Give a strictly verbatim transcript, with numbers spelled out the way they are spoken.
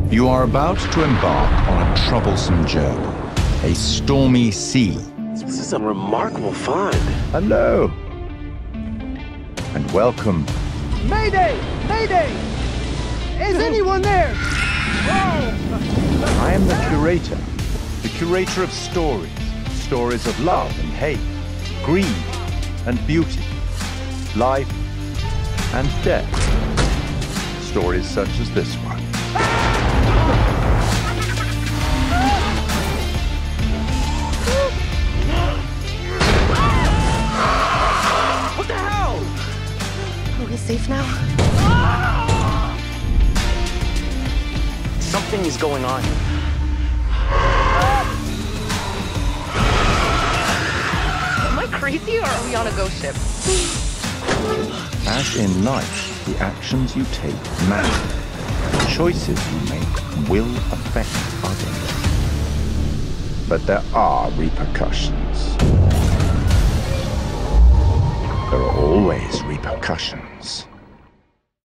You are about to embark on a troublesome journey, a stormy sea. This is a remarkable find. Hello, and welcome. Mayday! Mayday! Is anyone there? I am the curator, the curator of stories, stories of love and hate, greed and beauty, life and death. Stories such as this one. What the hell? Are we safe now? Something is going on. Am I crazy or are we on a ghost ship? As in life, the actions you take matter. The choices you make will affect others. But there are repercussions. There are always repercussions.